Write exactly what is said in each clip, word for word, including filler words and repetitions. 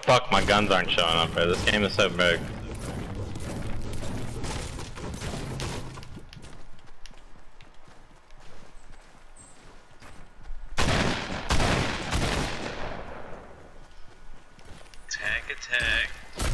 Fuck, my guns aren't showing up, bro. This game is so big. Tag attack.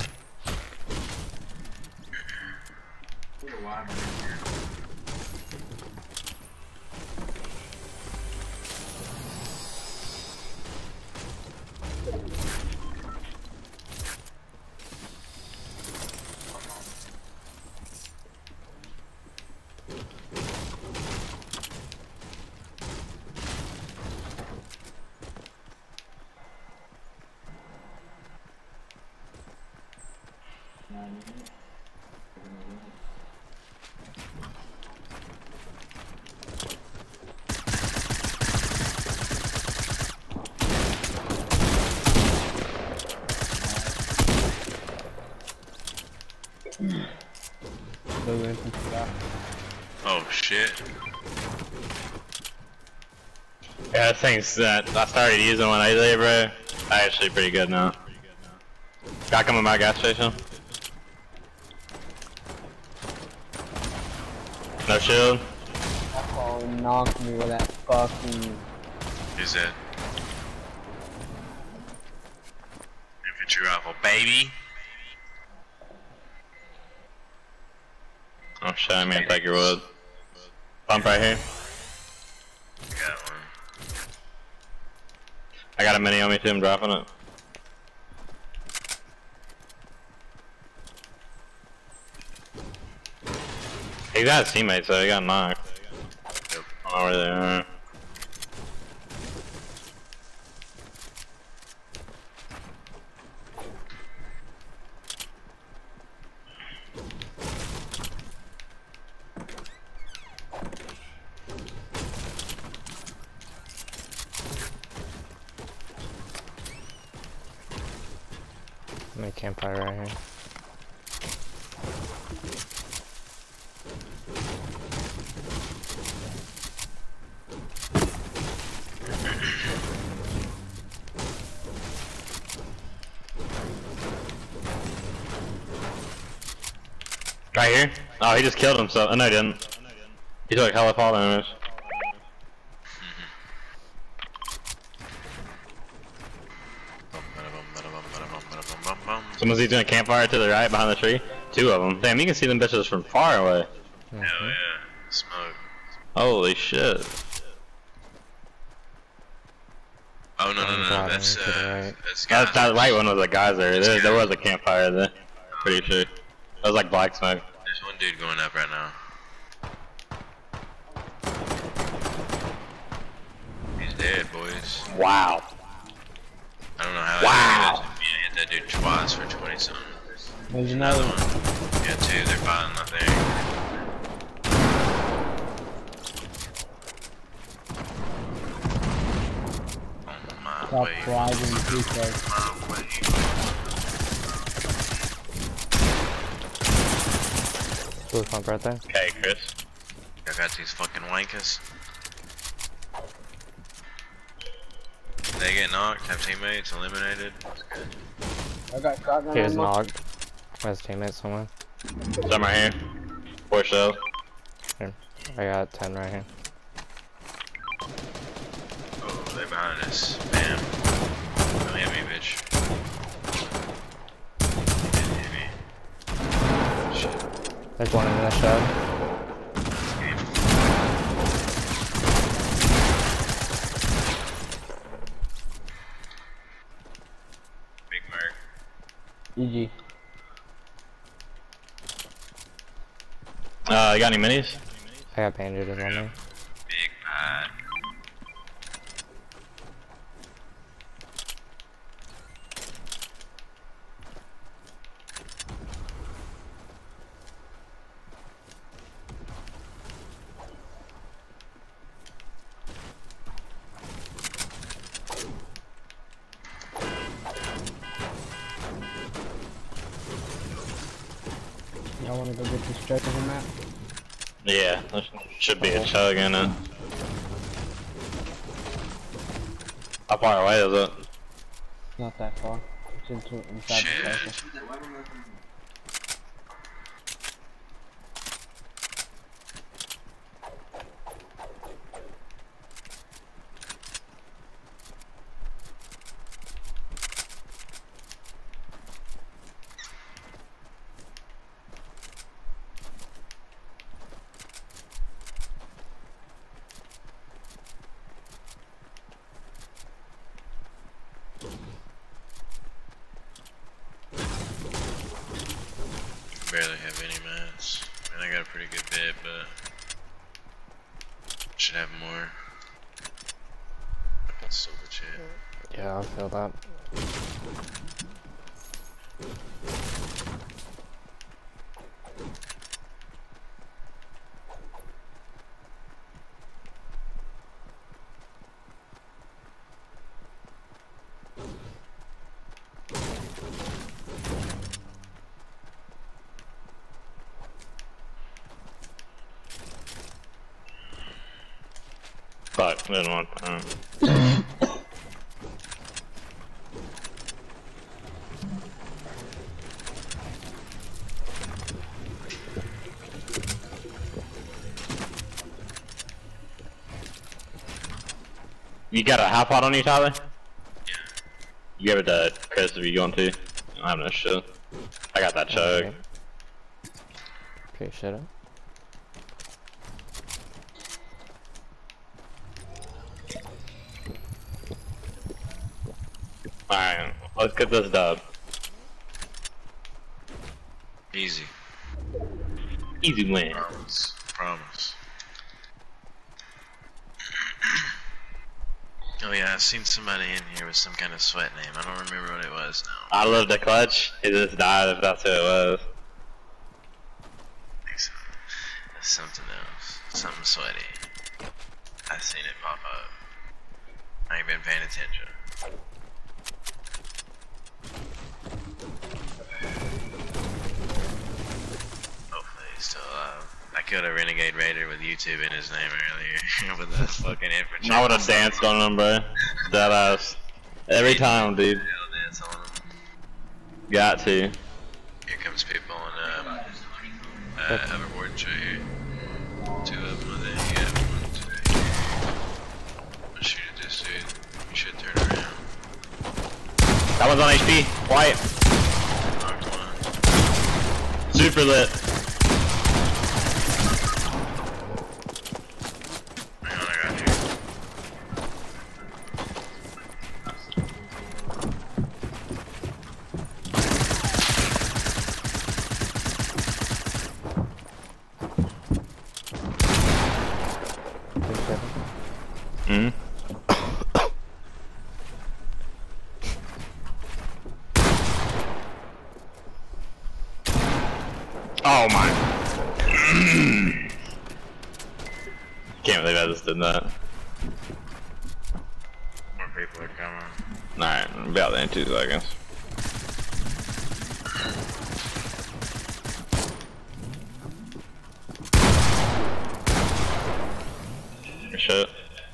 Oh shit. Yeah, this thing's that I started using one lately, bro. Actually pretty good now. Got coming by gas station. No shield. Oh, knocked me with that fucking. Is it? Infantry rifle, baby. Oh shit, I mean take your wood. Pump right here. Got one. I got a mini on me too, I'm dropping it. He got his teammates though, he got knocked. Yep. I don't know where they are. My campfire right here. Right here? Oh, he just killed himself. Oh, no, he didn't. He took hella fall damage. Someone's doing a campfire to the right behind the tree. Two of them. Damn, you can see them bitches from far away. Hell yeah. Smoke. Holy shit. Oh no no no, no. that's to the uh, right. that's That, that guys. right one was a geyser. There, there was a campfire there. Pretty sure. That was like black smoke. There's one dude going up right now. He's dead, boys. Wow. I don't know how. Wow. I hit that dude twice for twenty something. There's another one. Yeah, two. They're fighting up there. On my Stop way. driving the people. My way. Blue pump right there. Okay, Chris. I got these fucking wankers. They get knocked, have teammates eliminated. That's good. I got shotgun He was ammo. knocked. Has teammates somewhere. Some right here. Four shells. Here. I got ten right here. Oh, they're behind us. Bam. Don't hit me, bitch. Didn't hit me. Shit. There's one in the shed. Big Merc. G G. Uh, you got any minis? I got bandages on me. Big pie. Y'all wanna go get this chug of the map? Yeah, there should be a chug in it. How far away is it? Not that far. glitch into inside the Shit. circle. Barely have any mats. And I got a pretty good bit, but should have more. That's so good shit. Yeah, I feel that. Fuck, didn't want time. You got a hot pot on you, Tyler? Yeah. You give it to Chris if you want to. I don't have no shit. I got that chug. Okay. Appreciate it. Alright, let's get this dub. Easy. Easy win. Promise. Promise. Oh yeah, I've seen somebody in here with some kind of sweat name. I don't remember what it was now. I love the clutch. He just died if that's who it was. I think so. That's something else. Something sweaty. I've seen it pop up. I ain't been paying attention. Hopefully he's still alive. I killed a Renegade Raider with YouTube in his name earlier with a fucking infantry. I would have danced on him, bro. That ass. Every time, dude. Hell dance on him. Got to. Here comes people on uh, uh, hoverboard show here. Two of them, I think. Yeah, one, two. I'm gonna shoot at this dude. You should turn around. That one's on H P. Quiet. Knocked one. Super lit. Hang on, I got you. Appreciate it. Mm hmm. Oh my. Can't believe I just did that. More people are coming. Alright, I'll be out there in two seconds. Shit.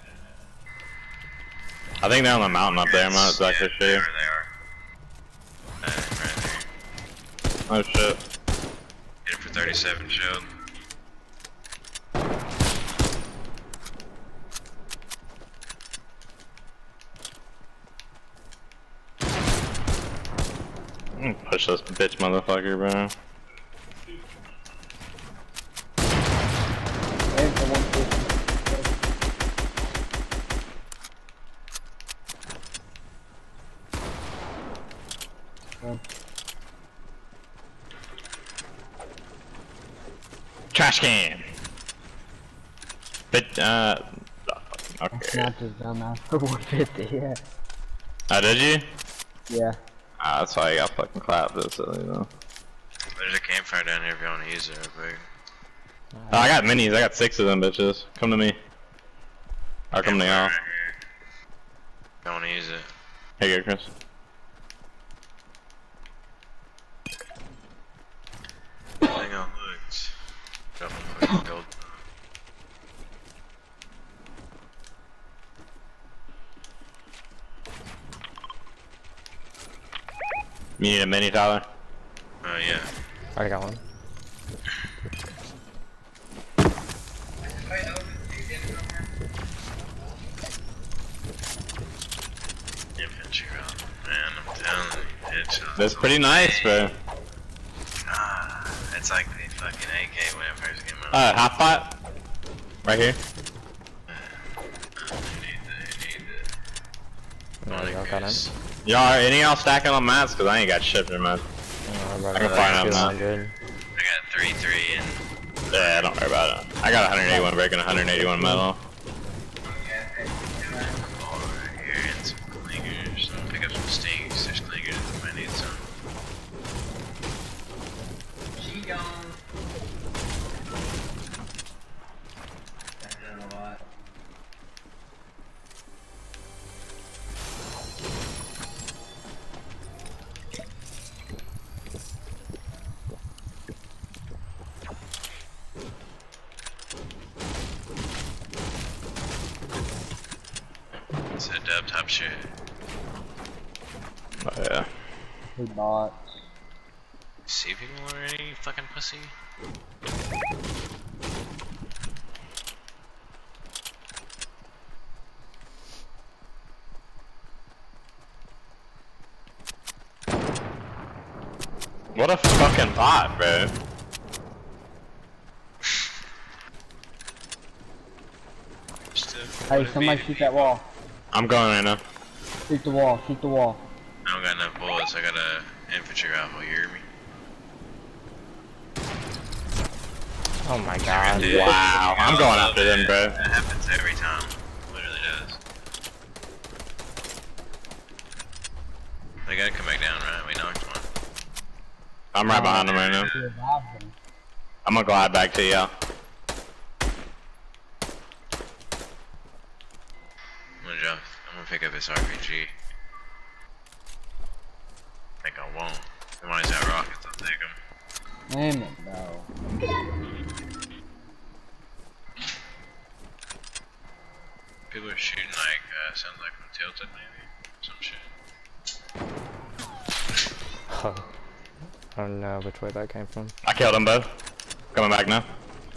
I think they're on the mountain up there, I'm not exactly Yeah, sure. There they are. Uh, right there. Oh shit. Hit it for thirty-seven shield. I'm gonna push this bitch motherfucker, bro. There's the one person. One. Trash can! But, uh... I Okay. snapped his dumbass for one fifty, yeah. Oh, did you? Yeah. Ah, that's why I got fucking clapped, this, you know. There's a campfire down here if you want to use it real quick. Oh, I got minis, I got six of them bitches. Come to me. Or come to Campfire y'all. right here. If you want to use it. Here you go, Chris. Hang on, looked. Got one fucking gold. You need a mini, Tyler? Oh yeah. I got one. Infantry round. Man, I'm telling you, headshots. That's pretty nice, bro. Ah, it's like the fucking A K when it first came out. Uh, half pot? Right here. I need the, I need the. No, y'all got him. Y'all, any y'all stacking on mats? Cause I ain't got shit for mats. No, I can find them now. I got three, three, and Yeah, don't worry about it. I got one eighty-one brick and one eighty-one metal. all right here and some clingers. I'm gonna pick up some stings. There's clingers if I need some. She gone. I've done a lot. It's a dub top shit. Oh, yeah. He bought. See people already, you fucking pussy. What a fucking bot, bro. Still, Hey, would it somebody be- shoot that wall. I'm going right now. Shoot the wall. Shoot the wall. I don't got enough bullets. I got a infantry rifle. You hear me? Oh my god. Dude, Wow, I'm going I after love them, it. bro. That happens every time. Literally does. They gotta come back down, right? We knocked one. I'm right behind them right now. He revived him. I'm gonna glide back to y'all. I'm gonna drop. I'm gonna pick up this R P G. I think I won't. Somebody's got rockets. I'll take them. Damn it, bro. People are shooting like, uh, sounds like from Tilted maybe? Some shit. Oh. I don't know which way that came from. I killed them both. Coming back now.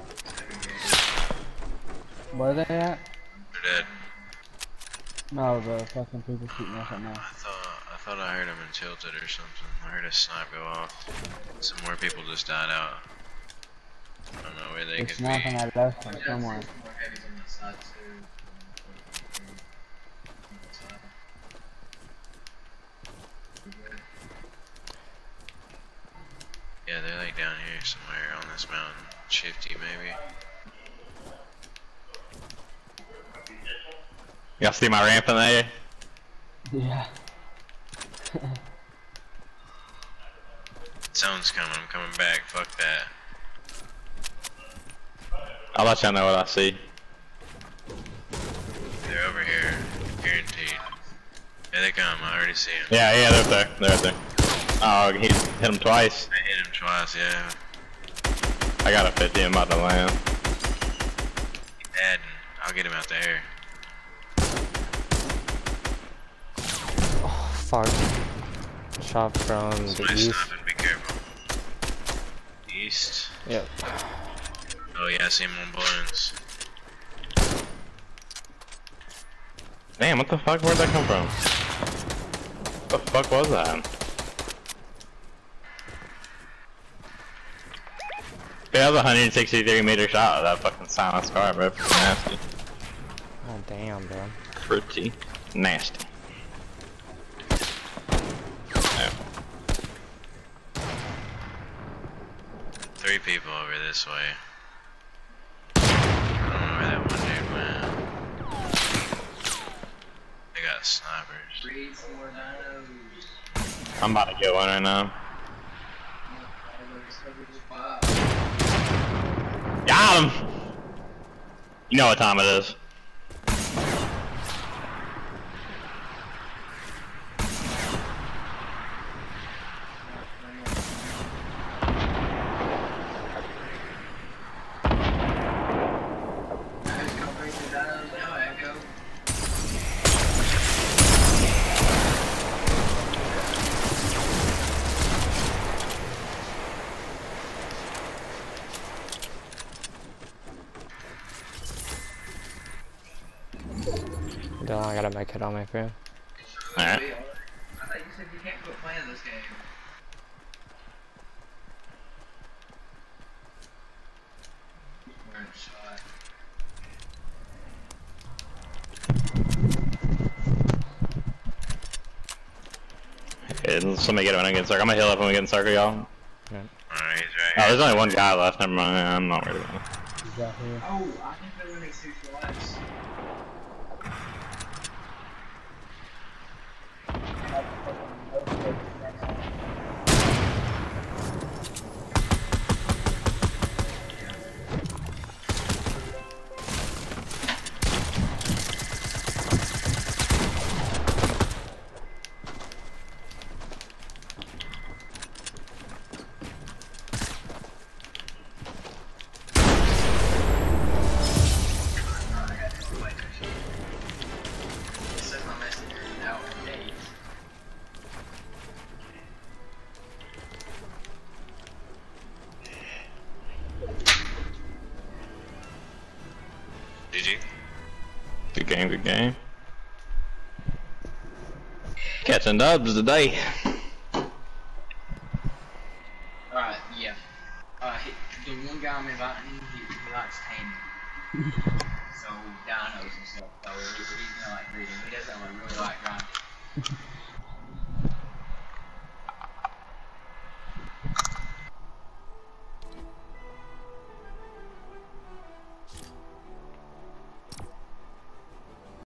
Where they at? They're dead. No, the fucking people shooting us right now. I thought, I thought I heard them in Tilted or something. I heard a snipe go off. Some more people just died out. I don't know where they It's could nothing be. I left them somewhere. Yeah, they're like down here somewhere on this mountain. Shifty maybe. Y'all see my ramp in there? Yeah. Someone's coming, I'm coming back. Fuck that. I'll let y'all know what I see. They're over here. Guaranteed. Here they come, I already see them. Yeah, yeah, they're up there. They're up there. Oh, he hit him twice. I hit him twice, yeah. I got a fifty. I'm about to land. He's dead. I'll get him out there. Oh, fuck. Shot from the Somebody's east. stopping, be careful. East. Yep. Oh yeah, I see him on balloons. Damn, what the fuck? Where'd that come from? What the fuck was that? Yeah, that was a one sixty-three meter shot of that fucking silenced car, bro. Pretty nasty. Oh, damn, bro. Pretty nasty. Yeah. Three people over this way. I don't know where that one dude went. They got snipers. Three, four, dinos. I'm about to get one right now. Got him! You know what time it is. Dylan, I gotta make it on me, bro. Alright. I thought you said you can't quit playing this game. Where it's shot. Okay, somebody get it when I get in circle. I'm gonna heal up when we get in circle, y'all. Yeah. Alright, he's right Oh, here. there's only one guy left. Never mind. I'm not worried about it. He's out here. Oh, I think they're winning six lives. G G. Good game, good game. Catching dubs today. Alright, yeah. Uh, he, the one guy I'm inviting, he, he likes tanning. So, Don knows himself, so he's, he's gonna like reading. He doesn't like, really like grinding.